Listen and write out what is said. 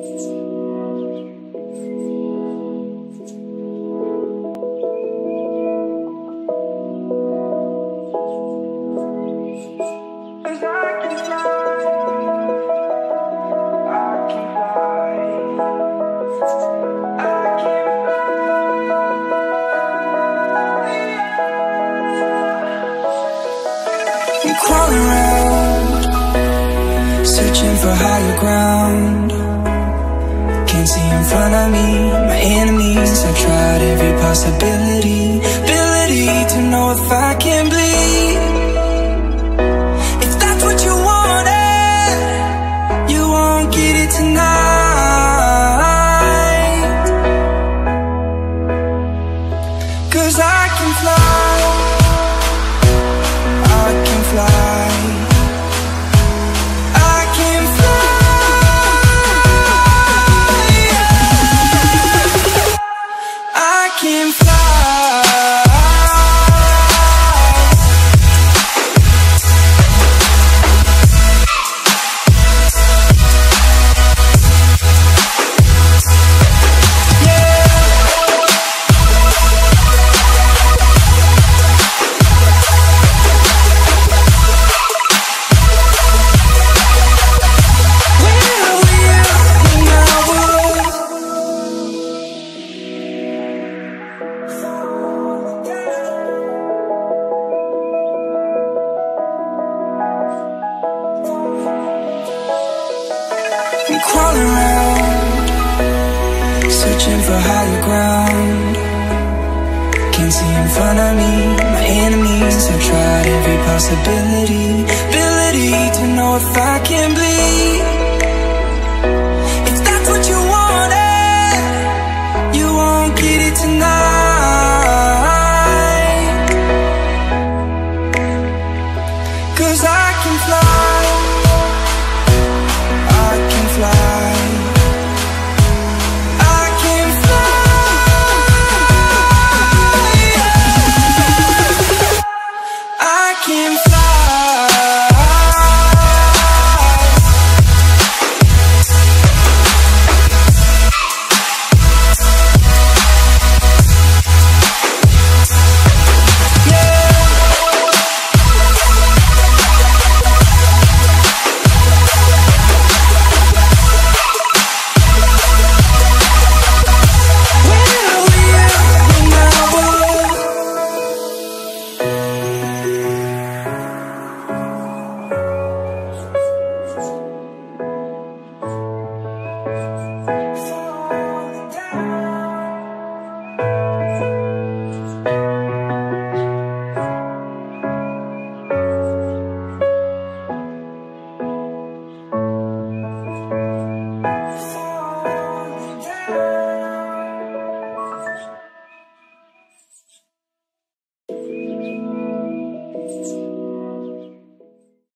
Crawling around, searching for higher ground. Can't see in front of me, my enemies. I've tried every possibility, ability to know if I can bleed. If that's what you wanted, you won't get it tonight. 'Cause I can fly, I can fly, I can fly, I can fly. I'm crawling around, searching for higher ground. Can't see in front of me, my enemies. I've tried every possibility, ability to know if I can bleed. If that's what you wanted, you won't get it tonight. 'Cause I can fly, I can fly, I can fly, I can fly.